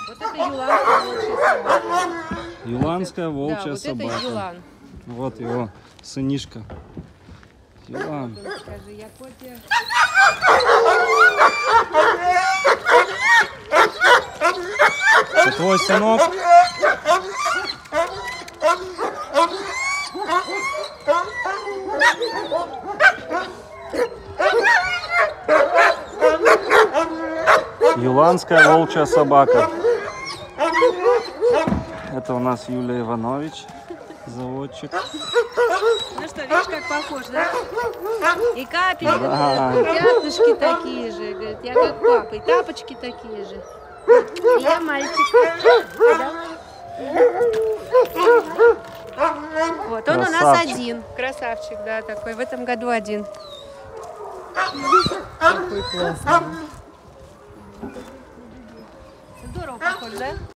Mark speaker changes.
Speaker 1: Вот это юланская волчья собака.
Speaker 2: Юланская волчья
Speaker 1: Да, вот
Speaker 2: собака.
Speaker 1: это юлан.
Speaker 2: Вот его сынишка. Юлан.
Speaker 1: Скажи, я копия.
Speaker 2: Это твой сынок? Юланская волчья собака. Это у нас Юлия Иванович, заводчик.
Speaker 1: Ну что, видишь, как похож, да? И капельки,
Speaker 2: Да.
Speaker 1: и пятнышки такие же. Говорит, я как папа, и тапочки такие же. И я мальчик. Да? Вот, он у нас
Speaker 2: Красавчик.
Speaker 1: один. Красавчик, да, такой. В этом году один.
Speaker 2: Какой классный.
Speaker 1: Здорово похож, да?